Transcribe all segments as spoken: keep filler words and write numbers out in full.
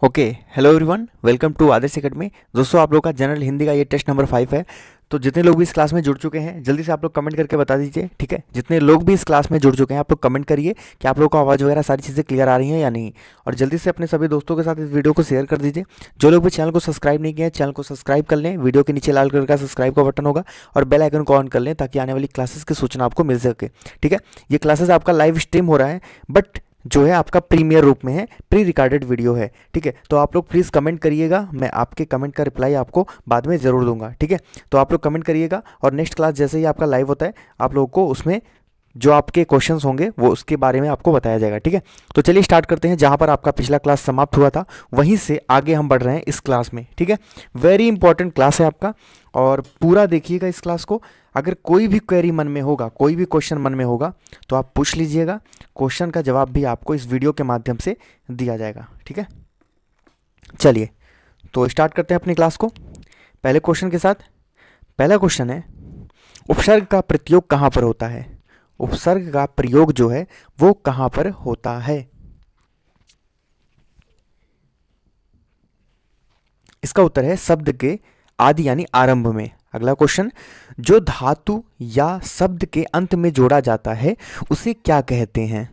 Okay, hello everyone, welcome to Adarsh academy. दोस्तों, आप लोग का जनरल हिंदी का ये टेस्ट नंबर फाइव है। तो जितने लोग भी इस क्लास में जुड़ चुके हैं, जल्दी से आप लोग कमेंट करके बता दीजिए, ठीक है। जितने लोग भी इस क्लास में जुड़ चुके हैं, आप लोग कमेंट करिए कि आप लोग को आवाज़ वगैरह सारी चीज़ें क्लियर आ रही हैं या नहीं। और जल्दी से अपने सभी दोस्तों के साथ इस वीडियो को शेयर कर दीजिए। जो लोग भी चैनल को सब्सक्राइब नहीं किए हैं, चैनल को सब्सक्राइब कर लें। वीडियो के नीचे लाल कलर का सब्सक्राइब का बटन होगा और बेल आइकन को ऑन कर लें, ताकि आने वाली क्लासेस की सूचना आपको मिल सके, ठीक है। ये क्लासेस आपका लाइव स्ट्रीम हो रहा है, बट जो है आपका प्रीमियर रूप में है, प्री रिकॉर्डेड वीडियो है, ठीक है। तो आप लोग प्लीज़ कमेंट करिएगा, मैं आपके कमेंट का रिप्लाई आपको बाद में ज़रूर दूंगा, ठीक है। तो आप लोग कमेंट करिएगा और नेक्स्ट क्लास जैसे ही आपका लाइव होता है, आप लोगों को उसमें जो आपके क्वेश्चंस होंगे वो उसके बारे में आपको बताया जाएगा, ठीक है। तो चलिए स्टार्ट करते हैं। जहाँ पर आपका पिछला क्लास समाप्त हुआ था, वहीं से आगे हम बढ़ रहे हैं इस क्लास में, ठीक है। वेरी इंपॉर्टेंट क्लास है आपका, और पूरा देखिएगा इस क्लास को। अगर कोई भी क्वेरी मन में होगा, कोई भी क्वेश्चन मन में होगा, तो आप पूछ लीजिएगा। क्वेश्चन का जवाब भी आपको इस वीडियो के माध्यम से दिया जाएगा, ठीक है। चलिए तो स्टार्ट करते हैं अपनी क्लास को पहले क्वेश्चन के साथ। पहला क्वेश्चन है, उपसर्ग का प्रयोग कहाँ पर होता है? उपसर्ग का प्रयोग जो है वो कहाँ पर होता है? इसका उत्तर है शब्द के आदि यानी आरंभ में। अगला क्वेश्चन, जो धातु या शब्द के अंत में जोड़ा जाता है उसे क्या कहते हैं?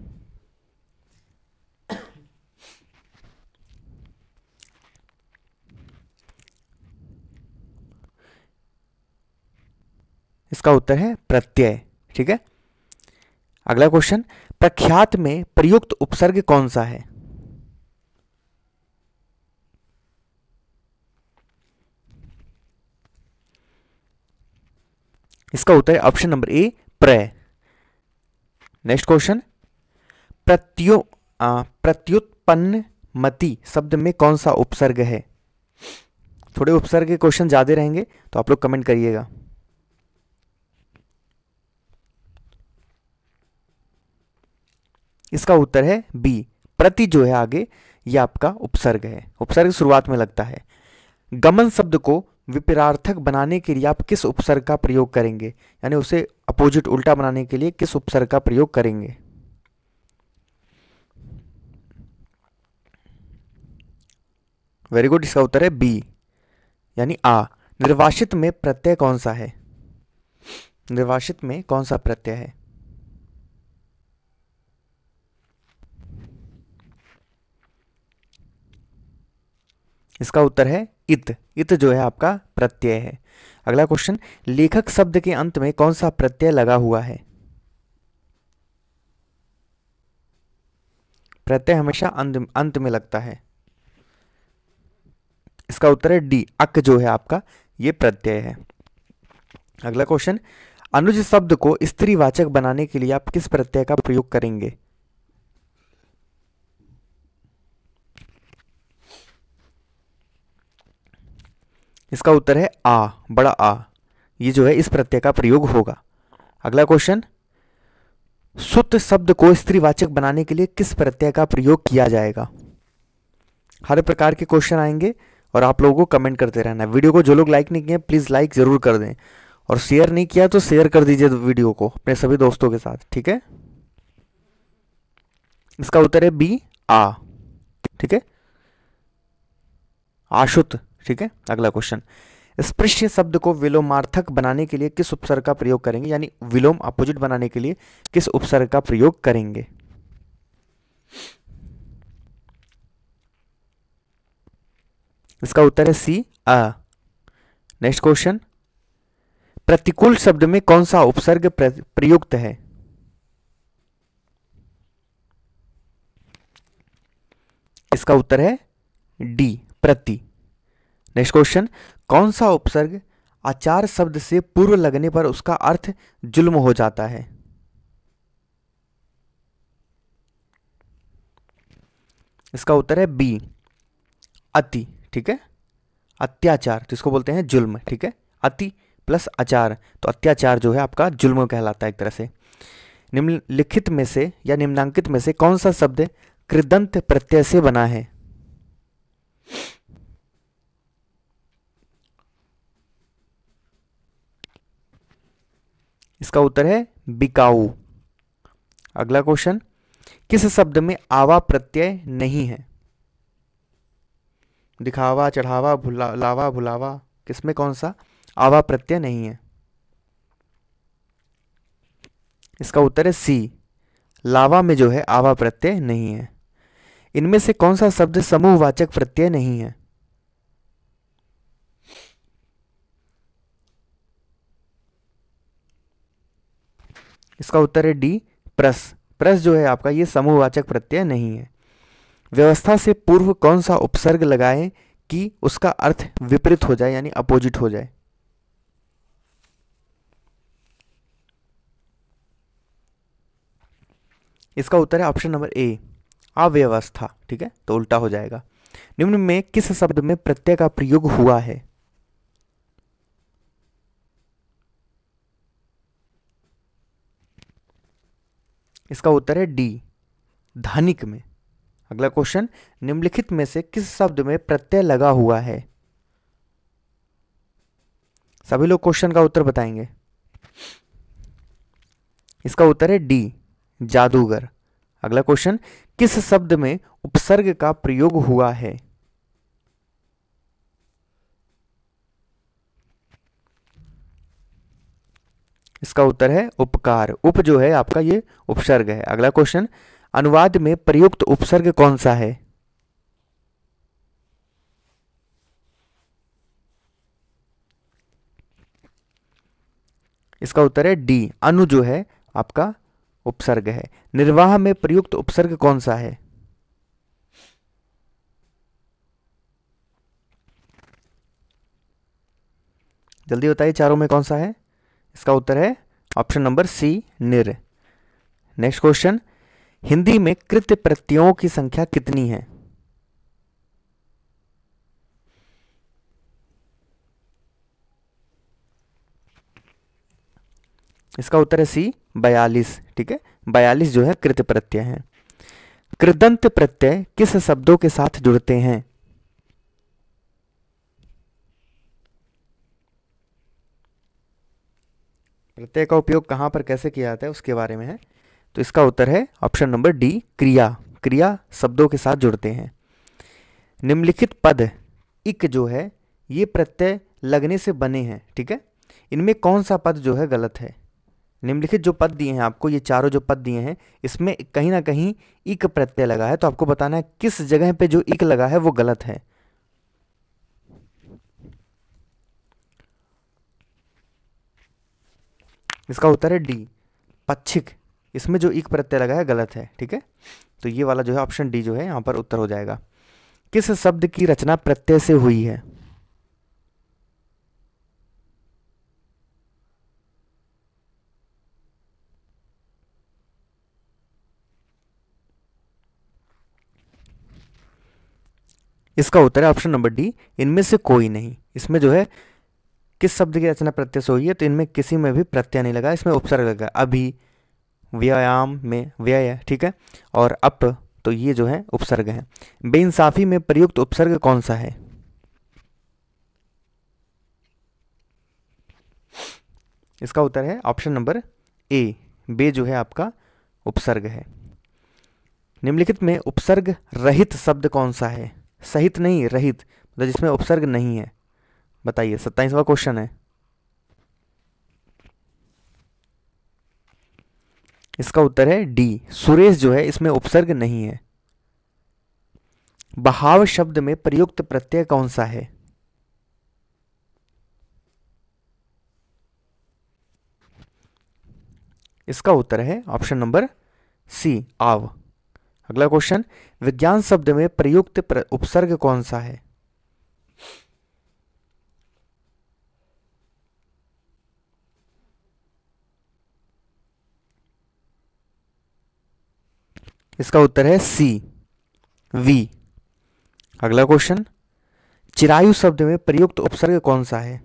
इसका उत्तर है प्रत्यय, ठीक है। अगला क्वेश्चन, प्रख्यात में प्रयुक्त उपसर्ग कौन सा है? इसका उत्तर है ऑप्शन नंबर ए, प्रय। नेक्स्ट क्वेश्चन, प्रत्यो प्रत्युत्पन्न मति शब्द में कौन सा उपसर्ग है? थोड़े उपसर्ग के क्वेश्चन ज्यादा रहेंगे, तो आप लोग कमेंट करिएगा। इसका उत्तर है बी, प्रति जो है आगे, ये आपका उपसर्ग है। उपसर्ग शुरुआत में लगता है। गमन शब्द को विपरीतार्थक बनाने के लिए आप किस उपसर्ग का प्रयोग करेंगे, यानी उसे अपोजिट उल्टा बनाने के लिए किस उपसर्ग का प्रयोग करेंगे? वेरी गुड, इसका उत्तर है बी, यानी आ। निर्वासित में प्रत्यय कौन सा है? निर्वासित में कौन सा प्रत्यय है? इसका उत्तर है इत। इत जो है आपका प्रत्यय है। अगला क्वेश्चन, लेखक शब्द के अंत में कौन सा प्रत्यय लगा हुआ है? प्रत्यय हमेशा अंत अंत में लगता है। इसका उत्तर है डी, अक जो है आपका ये प्रत्यय है। अगला क्वेश्चन, अनुज शब्द को स्त्रीवाचक बनाने के लिए आप किस प्रत्यय का प्रयोग करेंगे? इसका उत्तर है आ, बड़ा आ। ये जो है इस प्रत्यय का प्रयोग होगा। अगला क्वेश्चन, सुत शब्द को स्त्रीवाचक बनाने के लिए किस प्रत्यय का प्रयोग किया जाएगा? हर प्रकार के क्वेश्चन आएंगे और आप लोगों को कमेंट करते रहना है। वीडियो को जो लोग लाइक नहीं किए प्लीज लाइक जरूर कर दें, और शेयर नहीं किया तो शेयर कर दीजिए वीडियो को अपने सभी दोस्तों के साथ, ठीक है। इसका उत्तर है बी, आ, ठीक है, आशुत, ठीक है। अगला क्वेश्चन, स्पृश्य शब्द को विलोमार्थक बनाने के लिए किस उपसर्ग का प्रयोग करेंगे, यानी विलोम अपोजिट बनाने के लिए किस उपसर्ग का प्रयोग करेंगे? इसका उत्तर है सी, अ। नेक्स्ट क्वेश्चन, प्रतिकूल शब्द में कौन सा उपसर्ग प्रयुक्त है? इसका उत्तर है डी, प्रति। नेक्स्ट क्वेश्चन, कौन सा उपसर्ग आचार शब्द से पूर्व लगने पर उसका अर्थ जुल्म हो जाता है? इसका उत्तर है बी, अति, ठीक है। अत्याचार तो इसको बोलते हैं जुल्म, ठीक है। अति प्लस आचार, तो अत्याचार जो है आपका जुल्म कहलाता है एक तरह से। निम्नलिखित में से या निम्नांकित में से कौन सा शब्द कृदंत प्रत्यय से बना है? इसका उत्तर है बिकाऊ। अगला क्वेश्चन, किस शब्द में आवा प्रत्यय नहीं है? दिखावा, चढ़ावा, भुला लावा, भुलावा, किसमें कौन सा आवा प्रत्यय नहीं है? इसका उत्तर है सी, लावा में जो है आवा प्रत्यय नहीं है। इनमें से कौन सा शब्द समूहवाचक प्रत्यय नहीं है? इसका उत्तर है डी, प्रस। प्रस जो है आपका ये समूहवाचक प्रत्यय नहीं है। व्यवस्था से पूर्व कौन सा उपसर्ग लगाएं कि उसका अर्थ विपरीत हो जाए, यानी अपोजिट हो जाए? इसका उत्तर है ऑप्शन नंबर ए, अव्यवस्था। ठीक है, तो उल्टा हो जाएगा। निम्न में किस शब्द में प्रत्यय का प्रयोग हुआ है? इसका उत्तर है डी, धनिक में। अगला क्वेश्चन, निम्नलिखित में से किस शब्द में प्रत्यय लगा हुआ है? सभी लोग क्वेश्चन का उत्तर बताएंगे। इसका उत्तर है डी, जादूगर। अगला क्वेश्चन, किस शब्द में उपसर्ग का प्रयोग हुआ है? इसका उत्तर है उपकार। उप जो है आपका ये उपसर्ग है। अगला क्वेश्चन, अनुवाद में प्रयुक्त उपसर्ग कौन सा है? इसका उत्तर है डी, अनु जो है आपका उपसर्ग है। निर्वाह में प्रयुक्त उपसर्ग कौन सा है? जल्दी बताइए, चारों में कौन सा है? इसका उत्तर है ऑप्शन नंबर सी, निर। नेक्स्ट क्वेश्चन, हिंदी में कृत प्रत्ययों की संख्या कितनी है? इसका उत्तर है सी, बयालीस। ठीक है, बयालीस जो है कृत प्रत्यय है। कृदंत प्रत्यय किस शब्दों के साथ जुड़ते हैं? प्रत्यय का उपयोग कहां पर कैसे किया जाता है उसके बारे में है। तो इसका उत्तर है ऑप्शन नंबर डी, क्रिया। क्रिया शब्दों के साथ जुड़ते हैं। निम्नलिखित पद इक जो है ये प्रत्यय लगने से बने हैं। ठीक है, इनमें कौन सा पद जो है गलत है? निम्नलिखित जो पद दिए हैं आपको, ये चारों जो पद दिए हैं, इसमें कहीं ना कहीं इक प्रत्यय लगा है। तो आपको बताना है किस जगह पे जो इक लगा है वो गलत है। इसका उत्तर है डी, पच्छिक। इसमें जो इक प्रत्यय लगा है गलत है। ठीक है, तो ये वाला जो है ऑप्शन डी जो है यहां पर उत्तर हो जाएगा। किस शब्द की रचना प्रत्यय से हुई है? इसका उत्तर है ऑप्शन नंबर डी, इनमें से कोई नहीं। इसमें जो है किस शब्द की रचना प्रत्यय से हुई है? तो इनमें किसी में भी प्रत्यय नहीं लगा, इसमें उपसर्ग लगा। अभी, व्यायाम में व्यय। ठीक है, और अप, तो ये जो है उपसर्ग है। बेइंसाफी में प्रयुक्त उपसर्ग कौन सा है? इसका उत्तर है ऑप्शन नंबर ए, बे जो है आपका उपसर्ग है। निम्नलिखित में उपसर्ग रहित शब्द कौन सा है? सहित नहीं, रहित, मतलब जिसमें उपसर्ग नहीं है। बताइए, सत्ताईसवां क्वेश्चन है। इसका उत्तर है डी, सुरेश जो है इसमें उपसर्ग नहीं है। बहाव शब्द में प्रयुक्त प्रत्यय कौन सा है? इसका उत्तर है ऑप्शन नंबर सी, आव। अगला क्वेश्चन, विज्ञान शब्द में प्रयुक्त प्र, उपसर्ग कौन सा है? इसका उत्तर है सी, वी। अगला क्वेश्चन, चिरायु शब्द में प्रयुक्त उपसर्ग कौन सा है?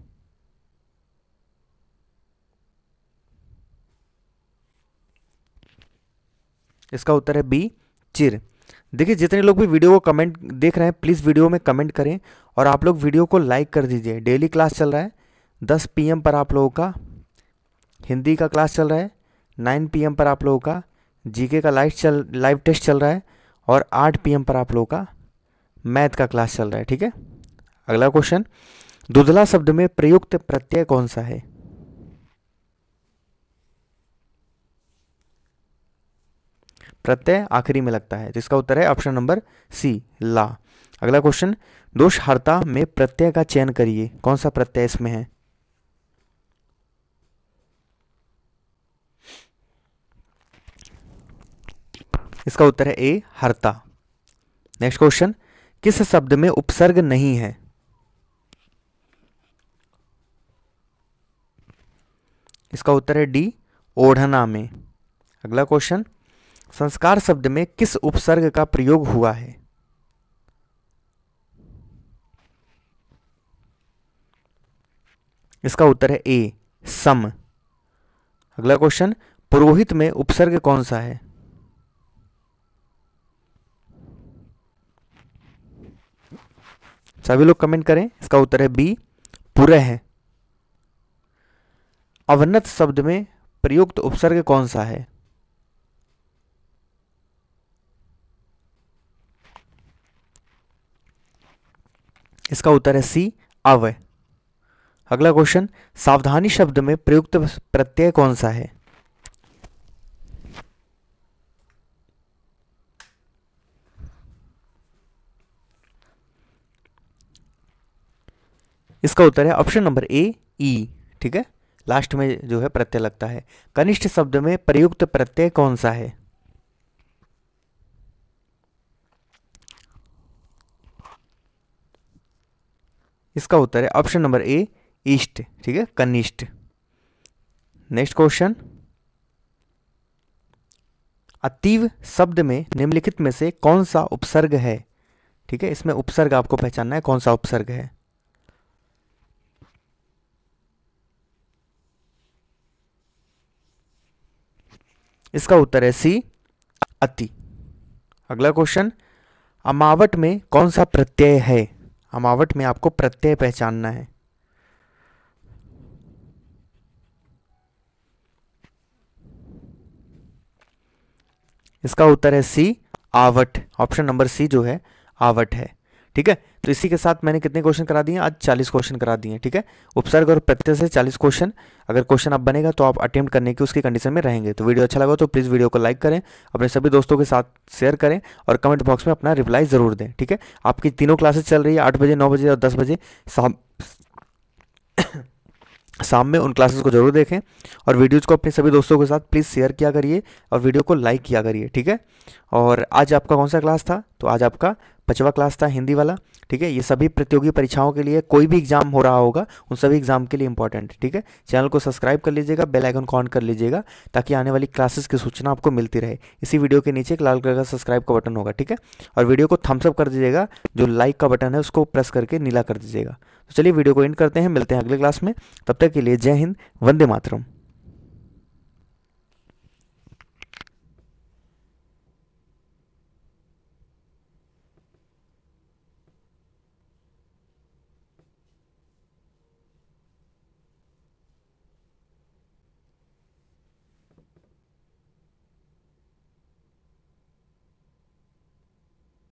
इसका उत्तर है बी, चिर। देखिए, जितने लोग भी वीडियो को कमेंट देख रहे हैं प्लीज़ वीडियो में कमेंट करें, और आप लोग वीडियो को लाइक कर दीजिए। डेली क्लास चल रहा है, दस पी एम पर आप लोगों का हिंदी का क्लास चल रहा है, नाइन पी एम पर आप लोगों का जीके का लाइव चल लाइव टेस्ट चल रहा है, और आठ पी एम पर आप लोगों का मैथ का क्लास चल रहा है, ठीक है। अगला क्वेश्चन, दुधला शब्द में प्रयुक्त प्रत्यय कौन सा है? प्रत्यय आखिरी में लगता है, तो इसका उत्तर है ऑप्शन नंबर सी, ला। अगला क्वेश्चन, दोषहार्ता में प्रत्यय का चयन करिए, कौन सा प्रत्यय इसमें है? इसका उत्तर है ए, हर्ता। नेक्स्ट क्वेश्चन, किस शब्द में उपसर्ग नहीं है? इसका उत्तर है डी, ओढ़ना में। अगला क्वेश्चन, संस्कार शब्द में किस उपसर्ग का प्रयोग हुआ है? इसका उत्तर है ए, सम। अगला क्वेश्चन, पुरोहित में उपसर्ग कौन सा है? सभी लोग कमेंट करें, इसका उत्तर है बी, पुरः है। अवनत शब्द में प्रयुक्त उपसर्ग कौन सा है? इसका उत्तर है सी, अव। अगला क्वेश्चन, सावधानी शब्द में प्रयुक्त प्रत्यय कौन सा है? इसका उत्तर है ऑप्शन नंबर ए, ई, ठीक है। लास्ट में जो है प्रत्यय लगता है। कनिष्ठ शब्द में प्रयुक्त प्रत्यय कौन सा है? इसका उत्तर है ऑप्शन नंबर ए, ईस्ट, ठीक है, कनिष्ठ। नेक्स्ट क्वेश्चन, अतीव शब्द में निम्नलिखित में से कौन सा उपसर्ग है? ठीक है, इसमें उपसर्ग आपको पहचानना है, कौन सा उपसर्ग है। इसका उत्तर है सी, अति। अगला क्वेश्चन, अमावट में कौन सा प्रत्यय है? अमावट में आपको प्रत्यय पहचानना है। इसका उत्तर है सी, आवट। ऑप्शन नंबर सी जो है आवट है, ठीक है। तो इसी के साथ मैंने कितने क्वेश्चन करा दिए? आज चालीस क्वेश्चन करा दिए, ठीक है। उपसर्ग और प्रत्यय से चालीस क्वेश्चन। अगर क्वेश्चन अब बनेगा तो आप अटेम्प्ट करने की उसकी कंडीशन में रहेंगे। तो वीडियो अच्छा लगा तो प्लीज़ वीडियो को लाइक करें, अपने सभी दोस्तों के साथ शेयर करें और कमेंट बॉक्स में अपना रिप्लाई ज़रूर दें, ठीक है। आपकी तीनों क्लासेस चल रही है, आठ बजे, नौ बजे और दस बजे शाम शाम में। उन क्लासेस को जरूर देखें और वीडियोज़ को अपने सभी दोस्तों के साथ प्लीज़ शेयर किया करिए और वीडियो को लाइक किया करिए, ठीक है। और आज आपका कौन सा क्लास था? तो आज आपका पांचवा क्लास था, हिंदी वाला, ठीक है। ये सभी प्रतियोगी परीक्षाओं के लिए, कोई भी एग्जाम हो रहा होगा उन सभी एग्जाम के लिए इंपॉर्टेंट है, ठीक है। चैनल को सब्सक्राइब कर लीजिएगा, बेल आइकन को ऑन कर लीजिएगा ताकि आने वाली क्लासेस की सूचना आपको मिलती रहे। इसी वीडियो के नीचे एक लाल कलर का सब्सक्राइब का बटन होगा, ठीक है। और वीडियो को थम्स अप कर दीजिएगा, जो लाइक का बटन है उसको प्रेस करके नीला कर दीजिएगा। तो चलिए वीडियो को एंड करते हैं, मिलते हैं अगले क्लास में। तब तक के लिए जय हिंद, वंदे मातरम।